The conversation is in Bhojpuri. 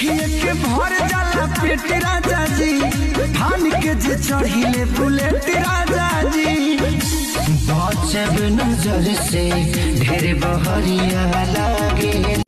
देखिए के भर जाला पेट राजा जी, थान के जे चढ़िले बुलेट राजा जी। बचब नजर से ढेर बहरिया लागे।